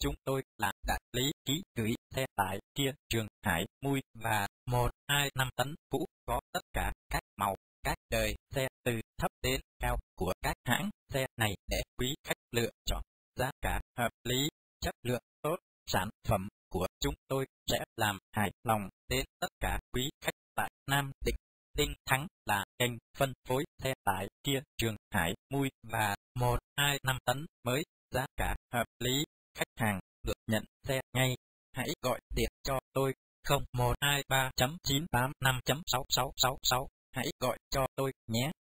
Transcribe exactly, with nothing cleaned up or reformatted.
chúng tôi là đại lý ký gửi xe tải kia Trường Hải Mui và một hai năm tấn cũ có tất cả các màu, các đời xe từ thấp đến cao của các hãng xe này để quý khách lựa chọn. Giá cả hợp lý, chất lượng tốt, sản phẩm của chúng tôi sẽ làm hài lòng đến tất cả quý khách tại Nam Định. Tinh Thắng là kênh phân phối xe tải kia Trường Hải Mui và một hai năm tấn mới, giá cả hợp lý, khách hàng được nhận xe ngay. Hãy gọi điện cho tôi không một hai ba chín tám năm sáu sáu sáu sáu, hãy gọi cho tôi nhé.